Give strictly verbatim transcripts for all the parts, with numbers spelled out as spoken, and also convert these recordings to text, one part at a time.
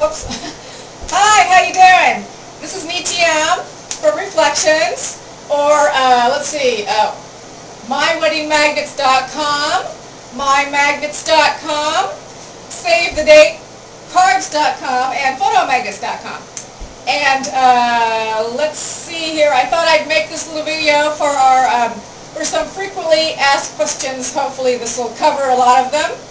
Oops. Hi, how you doing? This is me, T M, from Reflections, or uh, let's see, uh, my wedding magnets dot com, my magnets dot com, save the date cards dot com, and photo magnets dot com. And uh, let's see here. I thought I'd make this little video for our um, for some frequently asked questions. Hopefully, this will cover a lot of them.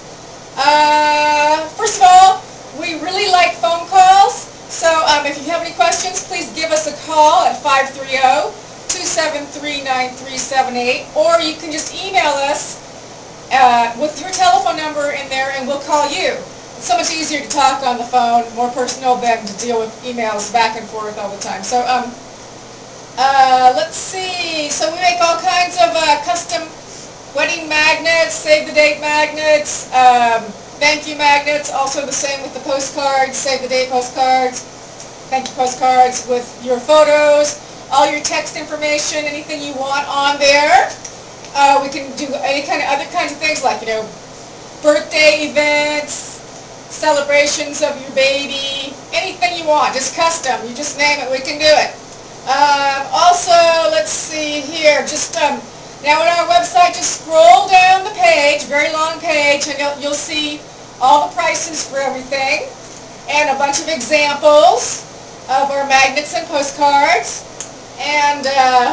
Uh, first of all, we really like phone calls, so um, if you have any questions, please give us a call at five three zero, two seven three, nine three seven eight, or you can just email us uh, with your telephone number in there and we'll call you. It's so much easier to talk on the phone, more personal than to deal with emails back and forth all the time. So um, uh, let's see, so we make all kinds of uh, custom wedding magnets, save the date magnets, um, thank you magnets, also the same with the postcards, save the date postcards, thank you postcards with your photos, all your text information, anything you want on there. Uh, we can do any kind of other kinds of things like, you know, birthday events, celebrations of your baby, anything you want, just custom, you just name it, we can do it. Um, also, let's see here, just um, now on our website, just scroll down the page, very long page, and you'll, you'll see all the prices for everything, and a bunch of examples of our magnets and postcards. And uh,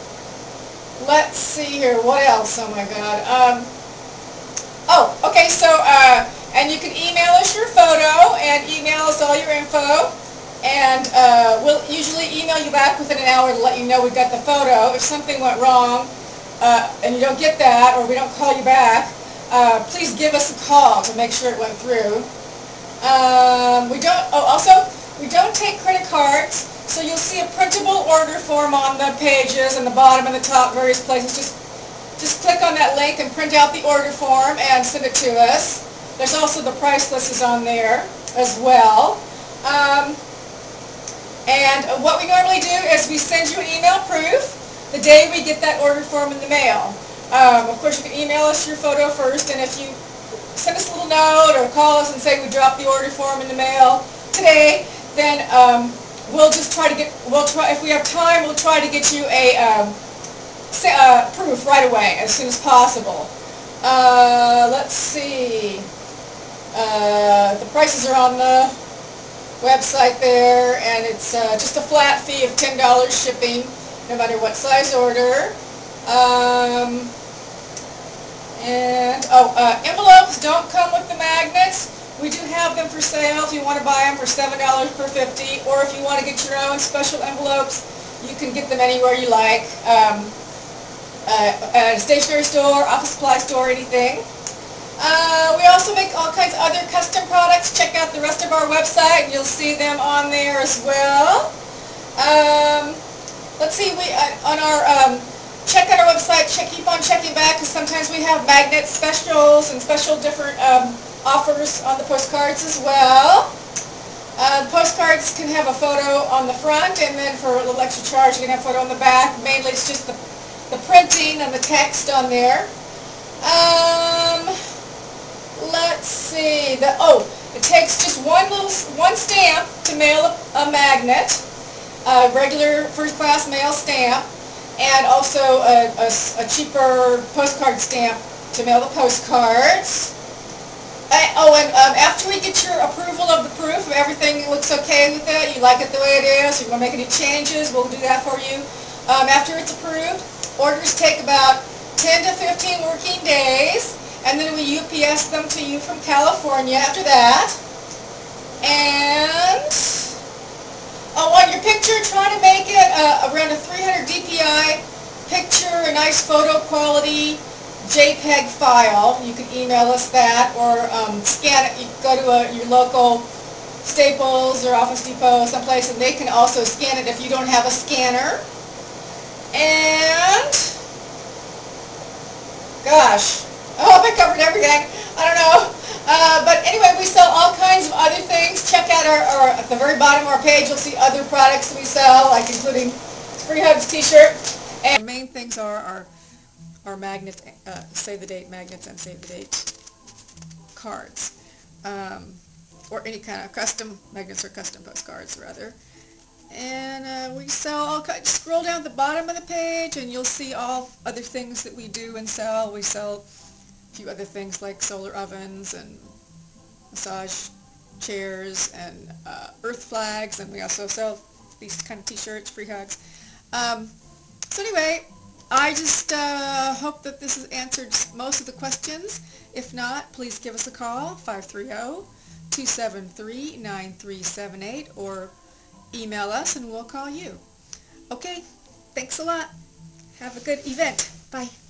let's see here, what else? Oh my God. Um, oh, okay. So, uh, and you can email us your photo and email us all your info, and uh, we'll usually email you back within an hour to let you know we got the photo. If something went wrong, Uh, and you don't get that, or we don't call you back, uh, please give us a call to make sure it went through. Um, we don't. Oh, also, we don't take credit cards, so you'll see a printable order form on the pages and the bottom and the top, various places. Just, just click on that link and print out the order form and send it to us. There's also the price list is on there as well. Um, and what we normally do is we send you an email proof the day we get that order form in the mail. Um, of course, you can email us your photo first, and if you send us a little note or call us and say we dropped the order form in the mail today, then um, we'll just try to get, we'll try, if we have time, we'll try to get you a um, say, uh, proof right away, as soon as possible. Uh, let's see. Uh, the prices are on the website there, and it's uh, just a flat fee of ten dollars shipping, no matter what size order. Um, and, oh, uh, envelopes don't come with the magnets. We do have them for sale if you want to buy them for seven dollars per fifty, or if you want to get your own special envelopes, you can get them anywhere you like, um, uh, at a stationery store, office supply store, anything. Uh, we also make all kinds of other custom products. Check out the rest of our website, and you'll see them on there as well. Um, Let's see, we uh, on our, um, check out our website, check, keep on checking back, because sometimes we have magnet specials and special different um, offers on the postcards as well. Uh, the postcards can have a photo on the front, and then for a little extra charge you can have a photo on the back. Mainly it's just the, the printing and the text on there. Um, let's see, the, oh, it takes just one little, one stamp to mail a, a magnet. A regular first-class mail stamp, and also a, a, a cheaper postcard stamp to mail the postcards. Uh, oh, and um, after we get your approval of the proof, if everything looks okay with it, you like it the way it is, you want to make any changes, we'll do that for you. Um, after it's approved, orders take about ten to fifteen working days, and then we U P S them to you from California after that. And oh, on your picture, try to make it uh, around a three hundred D P I picture, a nice photo quality JPEG file. You can email us that, or um, scan it. You can go to a, your local Staples or Office Depot someplace, and they can also scan it if you don't have a scanner. And, gosh, I hope I covered everything. I don't know. Uh, but anyway, we sell all kinds of other things. Check out our, our, at the very bottom of our page, you'll see other products we sell, like including Free Hugs t-shirt. And the main things are our, our magnets, uh, save the date magnets and save the date cards. Um, or any kind of custom magnets or custom postcards rather. And uh, we sell all kinds. Scroll down the bottom of the page and you'll see all other things that we do and sell. We sell a few other things like solar ovens and massage chairs and uh, earth flags, and we also sell these kind of t-shirts, free hugs. Um, so anyway, I just uh, hope that this has answered most of the questions. If not, please give us a call, five three zero, two seven three, nine three seven eight, or email us and we'll call you. Okay, thanks a lot. Have a good event. Bye.